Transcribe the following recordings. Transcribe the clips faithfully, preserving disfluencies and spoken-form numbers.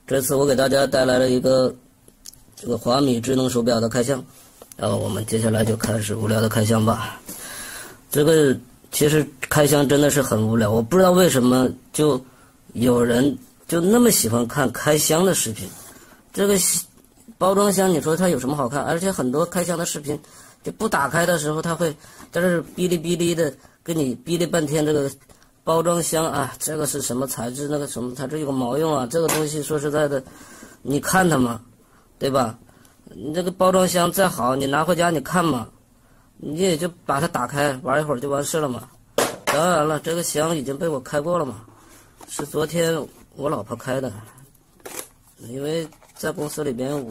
这次我给大家带来了一个这个华米智能手表的开箱，然后我们接下来就开始无聊的开箱吧。这个其实开箱真的是很无聊，我不知道为什么就有人就那么喜欢看开箱的视频。这个包装箱你说它有什么好看？而且很多开箱的视频就不打开的时候，它会在这哔哩哔哩的给你哔哩半天这个包装箱啊，这个是什么材质，那个什么材质有个毛用啊，这个东西说实在的，你看它嘛，对吧？你这个包装箱再好，你拿回家你看嘛，你也就把它打开玩一会儿就完事了嘛。当然了，这个箱已经被我开过了嘛，是昨天我老婆开的，因为在公司里边我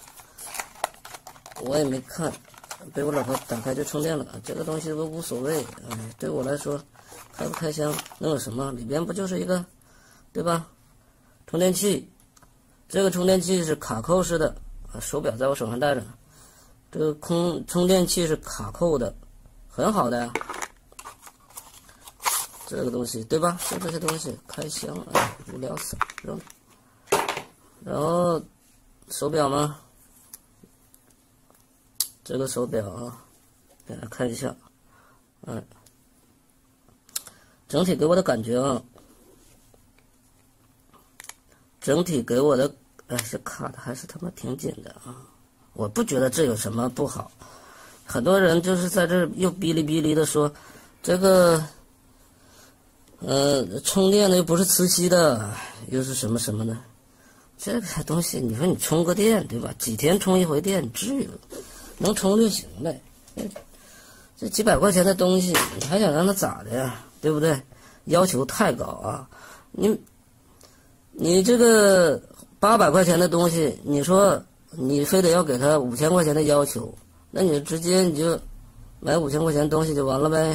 我也没看，被我老婆打开就充电了，这个东西都无所谓，哎，对我来说开不开箱能有什么？里边不就是一个，对吧？充电器，这个充电器是卡扣式的，手表在我手上戴着，这个空充电器是卡扣的，很好的呀。这个东西对吧？就这些东西开箱，哎，无聊死了，扔。然后手表嘛，这个手表啊，给大家看一下，哎。整体给我的感觉啊，整体给我的哎是卡的还是他妈挺紧的啊！我不觉得这有什么不好。很多人就是在这又哔哩哔哩的说，这个呃充电的又不是磁吸的，又是什么什么的，这个东西你说你充个电对吧？几天充一回电，至于能充就行了。这几百块钱的东西，你还想让它咋的呀？对不对？要求太高啊！你你这个八百块钱的东西，你说你非得要给他五千块钱的要求，那你直接你就买五千块钱的东西就完了呗？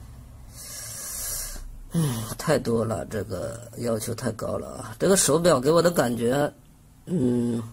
嗯，太多了，这个要求太高了啊！这个手表给我的感觉，嗯，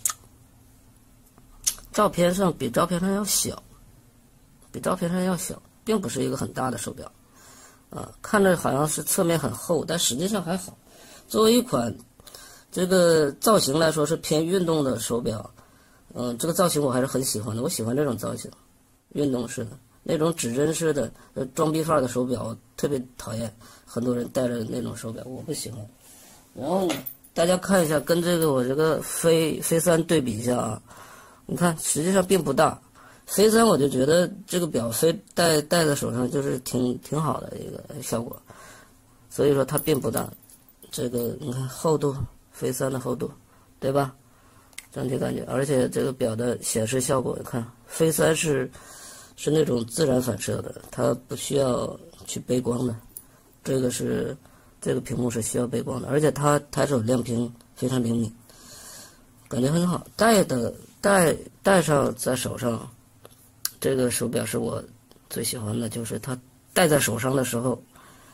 照片上比照片上要小，比照片上要小，并不是一个很大的手表。啊，看着好像是侧面很厚，但实际上还好。作为一款这个造型来说是偏运动的手表，嗯、呃，这个造型我还是很喜欢的。我喜欢这种造型，运动式的那种指针式的呃装逼范儿的手表，我特别讨厌。很多人戴着那种手表，我不喜欢。然后大家看一下，跟这个我这个飞飞三对比一下啊，你看实际上并不大。飞三我就觉得这个表飞戴戴在手上就是挺挺好的一个效果，所以说它并不大。这个你看厚度，飞三的厚度，对吧？整体感觉，而且这个表的显示效果，你看飞三是是那种自然反射的，它不需要去背光的。这个是这个屏幕是需要背光的，而且它抬手亮屏非常灵敏，感觉很好。戴的戴戴上在手上。这个手表是我最喜欢的，就是它戴在手上的时候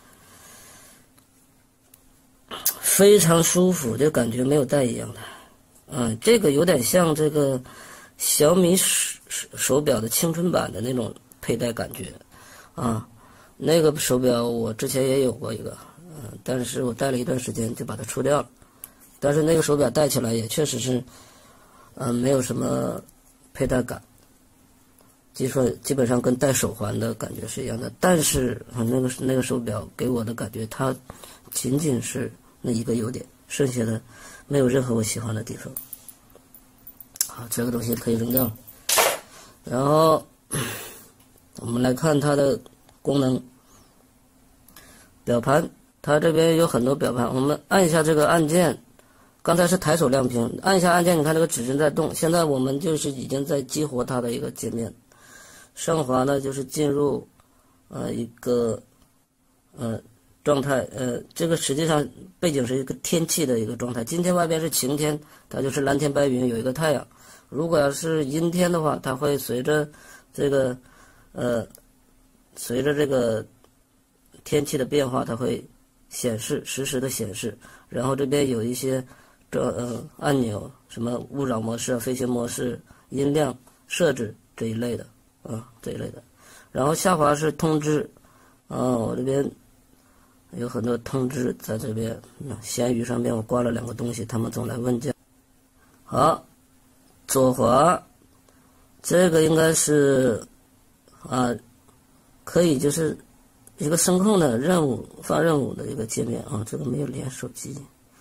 非常舒服，就感觉没有戴一样的。嗯，这个有点像这个小米手手表的青春版的那种佩戴感觉啊。那个手表我之前也有过一个，嗯，但是我戴了一段时间就把它出掉了。但是那个手表戴起来也确实是，嗯，没有什么佩戴感。基说基本上跟戴手环的感觉是一样的，但是啊，那个那个手表给我的感觉，它仅仅是那一个优点，剩下的没有任何我喜欢的地方。好，这个东西可以扔掉了。然后我们来看它的功能，表盘，它这边有很多表盘，我们按一下这个按键，刚才是抬手亮屏，按一下按键，你看这个指针在动，现在我们就是已经在激活它的一个界面。上滑呢，就是进入呃一个呃状态，呃这个实际上背景是一个天气的一个状态。今天外边是晴天，它就是蓝天白云，有一个太阳。如果要是阴天的话，它会随着这个呃随着这个天气的变化，它会显示实时的显示。然后这边有一些这呃按钮，什么勿扰模式、飞行模式、音量设置这一类的。啊，这一类的，然后下滑是通知，啊，我这边有很多通知在这边。闲鱼上面我挂了两个东西，他们总来问价。好，左滑，这个应该是啊，可以就是一个声控的任务发任务的一个界面啊，这个没有连手机。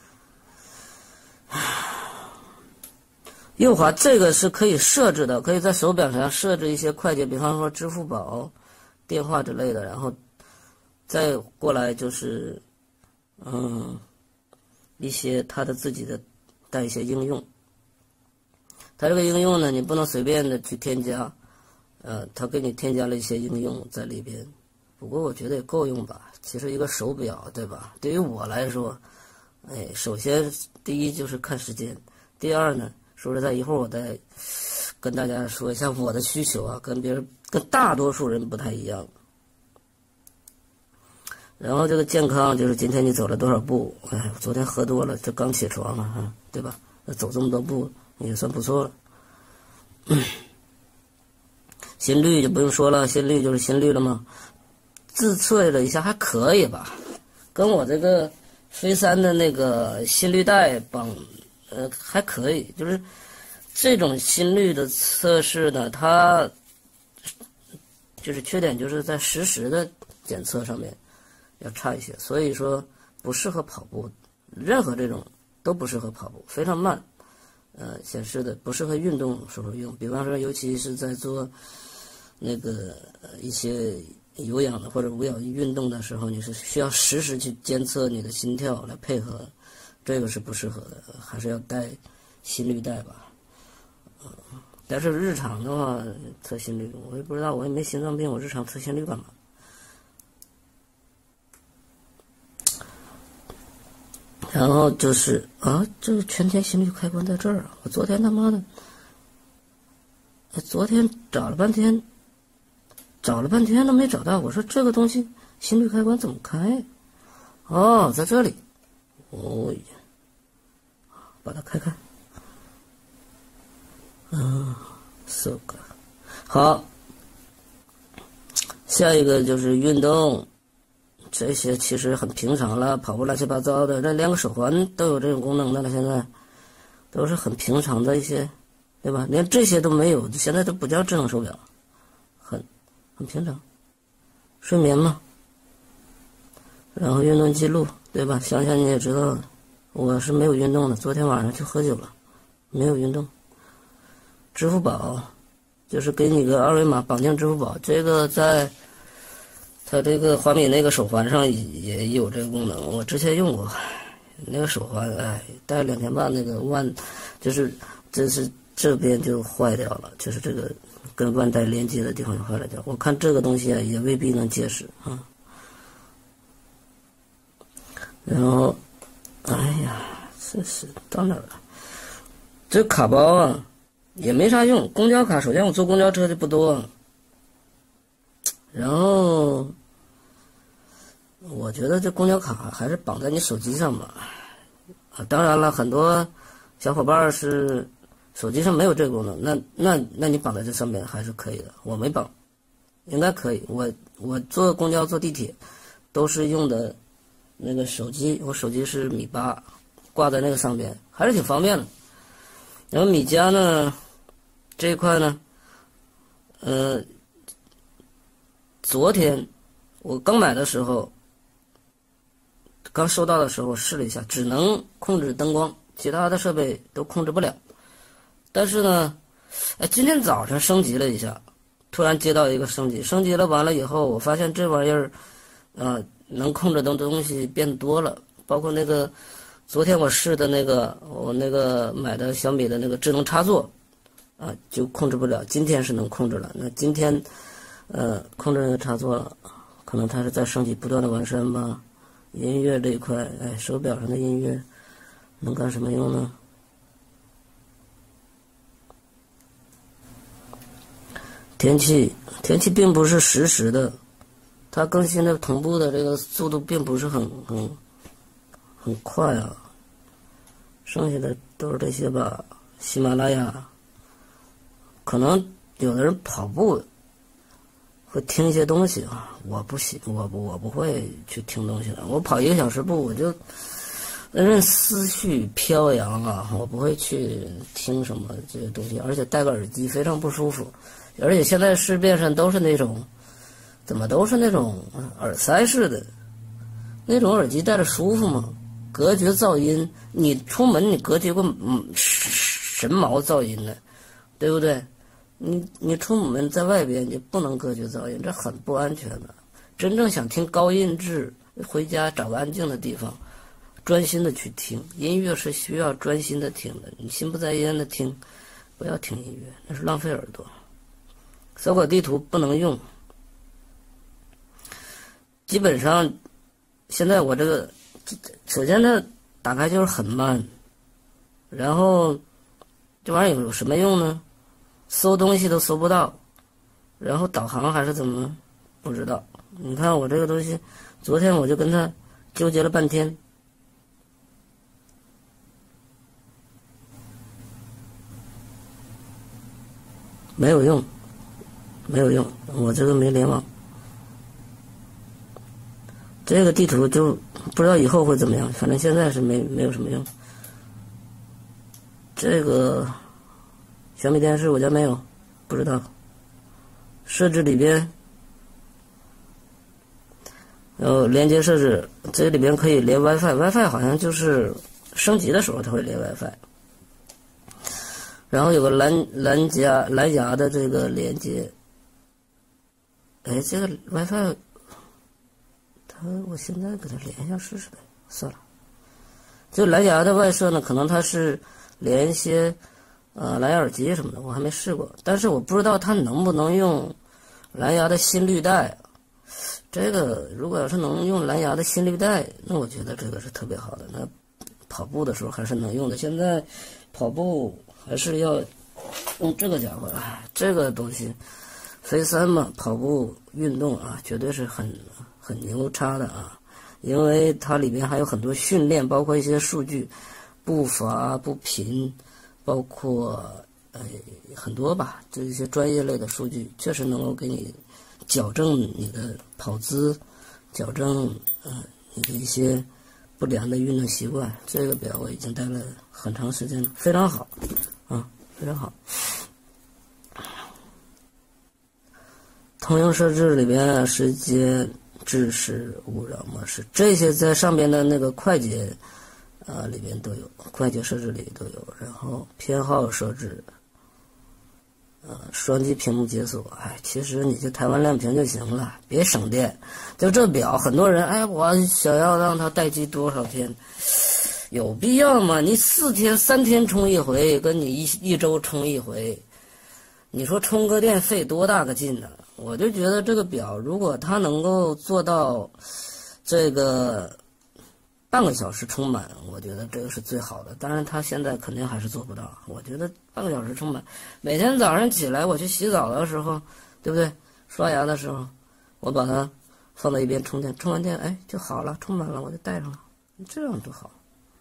右滑这个是可以设置的，可以在手表上设置一些快捷，比方说支付宝、电话之类的，然后再过来就是嗯一些它的自己的带一些应用。它这个应用呢，你不能随便的去添加，呃，它给你添加了一些应用在里边。不过我觉得也够用吧。其实一个手表，对吧？对于我来说，哎，首先第一就是看时间，第二呢，说实在，一会儿我再跟大家说一下我的需求啊，跟别人跟大多数人不太一样。然后这个健康就是今天你走了多少步？哎，昨天喝多了，这刚起床了啊，对吧？那走这么多步也算不错了。嗯，心率就不用说了，心率就是心率了嘛。自测了一下还可以吧，跟我这个飞三的那个心率带绑，呃，还可以。就是这种心率的测试呢，它就是缺点就是在实时的检测上面要差一些，所以说不适合跑步，任何这种都不适合跑步，非常慢。呃，显示的不适合运动时候用，比方说，尤其是在做那个一些有氧的或者无氧运动的时候，你是需要实时去监测你的心跳来配合，这个是不适合的，还是要带心率带吧。嗯，但是日常的话测心率，我也不知道，我也没心脏病，我日常测心率干嘛？然后就是啊，这个全天心率开关在这儿啊！我昨天他妈的，昨天找了半天，找了半天都没找到。我说这个东西心率开关怎么开？哦，在这里。哦，把它开开。嗯 ，so good。好，下一个就是运动。这些其实很平常了，跑步乱七八糟的，那连个手环都有这种功能的了，现在都是很平常的一些，对吧？连这些都没有，现在都不叫智能手表，很很平常。睡眠嘛，然后运动记录，对吧？想想你也知道，我是没有运动的，昨天晚上去喝酒了，没有运动。支付宝就是给你个二维码绑定支付宝，这个在它这个华米那个手环上也有这个功能，我之前用过，那个手环，哎，戴两天半那个腕，就是这是这边就坏掉了，就是这个跟腕带连接的地方就坏了掉。我看这个东西啊，也未必能结实啊。然后，哎呀，这是到哪儿了？这卡包啊，也没啥用。公交卡，首先我坐公交车就不多。然后，我觉得这公交卡还是绑在你手机上吧。啊，当然了，很多小伙伴是手机上没有这个功能，那那那你绑在这上面还是可以的。我没绑，应该可以。我我坐公交坐地铁都是用的那个手机，我手机是米八，挂在那个上边，还是挺方便的。然后米家呢这一块呢，呃。昨天我刚买的时候，刚收到的时候试了一下，只能控制灯光，其他的设备都控制不了。但是呢，哎，今天早上升级了一下，突然接到一个升级，升级了完了以后，我发现这玩意儿，呃，能控制的东西变多了，包括那个昨天我试的那个我那个买的小米的那个智能插座，啊，就控制不了。今天是能控制了，那今天。呃，控制那个插座了，可能它是在升级，不断的完善吧。音乐这一块，哎，手表上的音乐能干什么用呢？天气，天气并不是实时的，它更新的同步的这个速度并不是很很很快啊。剩下的都是这些吧，喜马拉雅，可能有的人跑步。 会听一些东西啊。我不喜，我不我不会去听东西的。我跑一个小时步，我就任思绪飘扬啊，我不会去听什么这些东西，而且戴个耳机非常不舒服。而且现在市面上都是那种，怎么都是那种耳塞式的，那种耳机戴着舒服吗？隔绝噪音，你出门你隔绝个嗯神毛噪音呢，对不对？你你出门在外边你不能隔绝噪音，这很不安全的。真正想听高音质，回家找个安静的地方，专心的去听。音乐是需要专心的听的，你心不在焉的听，不要听音乐，那是浪费耳朵。搜狗地图不能用，基本上现在我这个首先它打开就是很慢，然后这玩意儿有有什么用呢？搜东西都搜不到，然后导航还是怎么不知道。你看我这个东西，昨天我就跟他纠结了半天，没有用，没有用，我这个没联网。这个地图就不知道以后会怎么样，反正现在是没没有什么用。这个小米电视我家没有，不知道。设置里边，然后连接设置，这里边可以连 WiFi，WiFi 好像就是升级的时候它会连 WiFi。然后有个蓝蓝牙蓝牙的这个连接，哎，这个 WiFi， 它我现在给它连一下试试呗，算了。这个蓝牙的外设呢，可能它是连一些呃蓝牙耳机什么的，我还没试过，但是我不知道它能不能用蓝牙的心率带。这个如果要是能用蓝牙的心率带，那我觉得这个是特别好的。那跑步的时候还是能用的。现在跑步还是要用这个家伙，哎，这个东西飞三嘛，跑步运动啊，绝对是很很牛叉的啊，因为它里面还有很多训练，包括一些数据，步伐、步频，包括呃很多吧，这一些专业类的数据，确实能够给你矫正你的跑姿，矫正呃你的一些不良的运动习惯。这个表我已经戴了很长时间了，非常好啊，非常好。通用设置里边时间、制式、勿扰模式，这些在上边的那个快捷呃里边都有，快捷设置里都有。然后偏好设置，呃双击屏幕解锁，哎，其实你就台湾亮屏就行了，别省电。就这表，很多人哎，我想要让它待机多少天，有必要吗？你四天三天充一回，跟你一一周充一回，你说充个电费多大个劲呢？我就觉得这个表，如果它能够做到这个半个小时充满，我觉得这个是最好的。当然，它现在肯定还是做不到。我觉得半个小时充满，每天早上起来我去洗澡的时候，对不对？刷牙的时候，我把它放在一边充电，充完电，哎，就好了，充满了我就带上了，这样多好。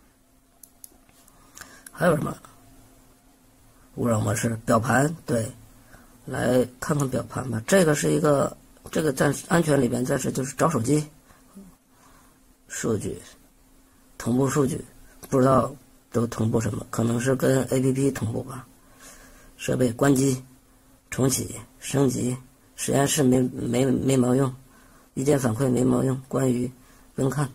还有什么？勿扰模式，表盘，对。来看看表盘吧，这个是一个，这个暂时安全里边暂时就是找手机数据，同步数据，不知道都同步什么，可能是跟 A P P 同步吧。设备关机、重启、升级，实验室没没没毛用，意见反馈没毛用，关于观看，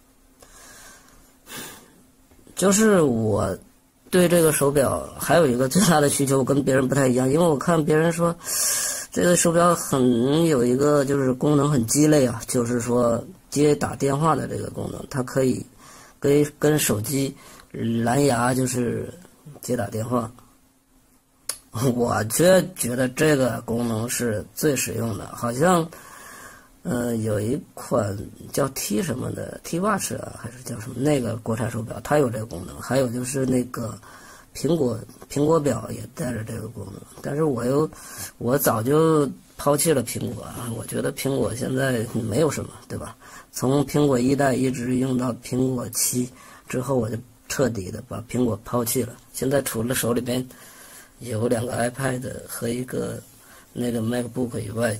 就是我对这个手表还有一个最大的需求，我跟别人不太一样，因为我看别人说这个手表很有一个就是功能很鸡肋啊，就是说接打电话的这个功能，它可以跟跟手机蓝牙就是接打电话。我却觉得这个功能是最实用的，好像呃有一款叫 T 什么的 T Watch 啊，还是叫什么那个国产手表，它有这个功能。还有就是那个苹果苹果表也带着这个功能，但是我又我早就抛弃了苹果啊，我觉得苹果现在没有什么，对吧？从苹果一代一直用到苹果七之后，我就彻底的把苹果抛弃了。现在除了手里边有两个 iPad 和一个那个 MacBook 以外，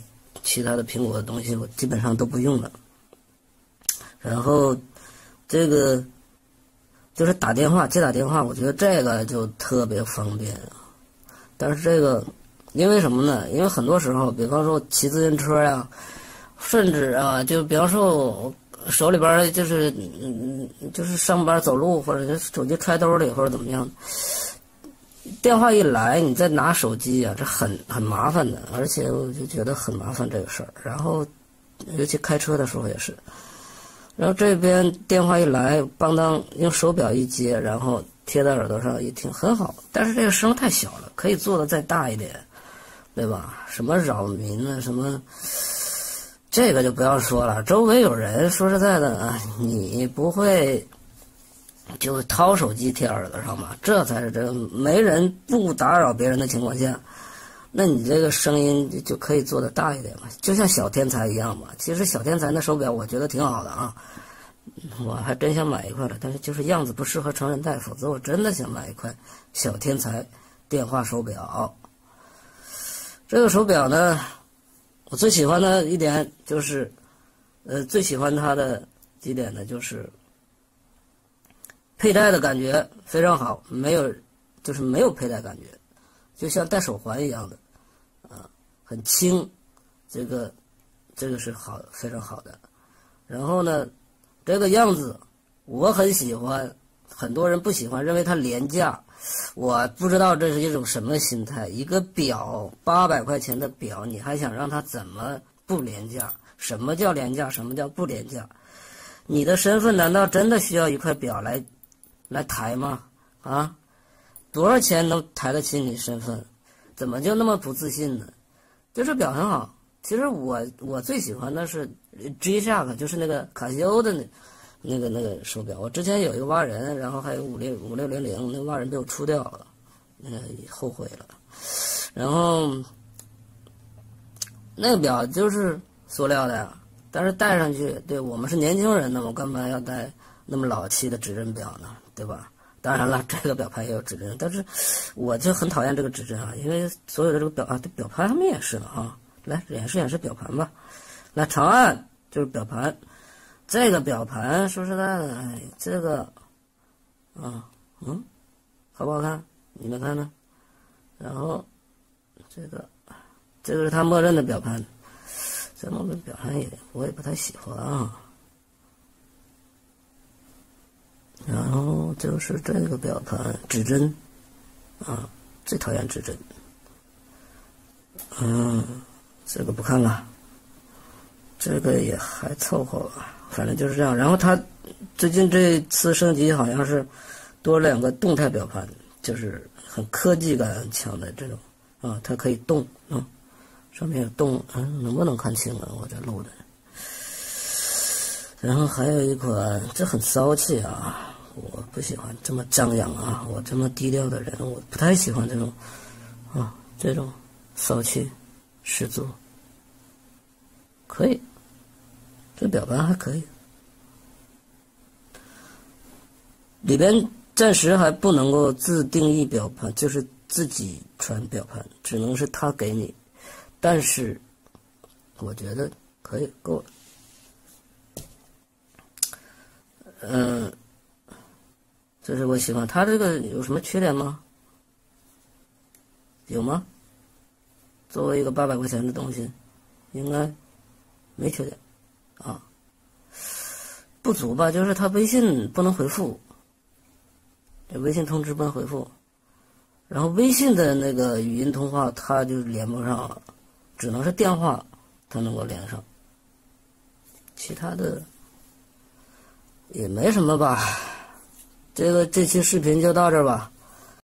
其他的苹果的东西我基本上都不用了。然后这个就是打电话接打电话，我觉得这个就特别方便。但是这个因为什么呢？因为很多时候，比方说骑自行车呀、啊，甚至啊，就比方说我手里边就是嗯，就是上班走路，或者手机揣兜里，或者怎么样，电话一来，你再拿手机啊，这很很麻烦的，而且我就觉得很麻烦这个事儿。然后，尤其开车的时候也是。然后这边电话一来，邦当用手表一接，然后贴在耳朵上一听，很好。但是这个声太小了，可以做的再大一点，对吧？什么扰民啊，什么。这个就不要说了，周围有人，说实在的啊，你不会就掏手机贴耳朵上嘛？这才是这个没人不打扰别人的情况下，那你这个声音就可以做得大一点嘛，就像小天才一样嘛。其实小天才那手表我觉得挺好的啊，我还真想买一块了，但是就是样子不适合成人戴，否则我真的想买一块小天才电话手表。这个手表呢，我最喜欢的一点就是，呃，最喜欢它的几点呢，就是佩戴的感觉非常好，没有，就是没有佩戴感觉，就像戴手环一样的，啊，很轻，这个，这个是好，非常好的。然后呢，这个样子我很喜欢，很多人不喜欢，认为它廉价。我不知道这是一种什么心态，一个表八百块钱的表，你还想让它怎么不廉价？什么叫廉价？什么叫不廉价？你的身份难道真的需要一块表来来抬吗？啊，多少钱能抬得起你身份？怎么就那么不自信呢？就这表很好，其实我我最喜欢的是 G-Shock， 就是那个卡西欧的那。那个那个手表，我之前有一个蛙人，然后还有五六五六零零，那蛙人被我出掉了，那个后悔了。然后那个表就是塑料的呀，但是戴上去，对我们是年轻人呢，我干嘛要戴那么老气的指针表呢？对吧？当然了，这个表盘也有指针，但是我就很讨厌这个指针啊，因为所有的这个表啊，这表盘上面也是了啊。来演示演示表盘吧，来长按就是表盘。这个表盘说实在的，哎，这个，啊，嗯，好不好看？你们看呢？然后，这个，这个是它默认的表盘，这默认表盘也我也不太喜欢啊。然后就是这个表盘指针，啊，最讨厌指针。嗯，这个不看了，这个也还凑合吧。反正就是这样，然后它最近这次升级好像是多了两个动态表盘，就是很科技感强的这种啊，它可以动啊，上面有动，嗯，能不能看清啊？我这录的。然后还有一款，这很骚气啊，我不喜欢这么张扬啊，我这么低调的人，我不太喜欢这种啊，这种骚气十足，可以。这表盘还可以，里边暂时还不能够自定义表盘，就是自己传表盘，只能是他给你。但是我觉得可以够了。嗯，这是我喜欢。它这个有什么缺点吗？有吗？作为一个八百块钱的东西，应该没缺点。啊，不足吧，就是他微信不能回复，这微信通知不能回复，然后微信的那个语音通话它就连不上了，只能是电话它能够连上，其他的也没什么吧。这个这期视频就到这儿吧。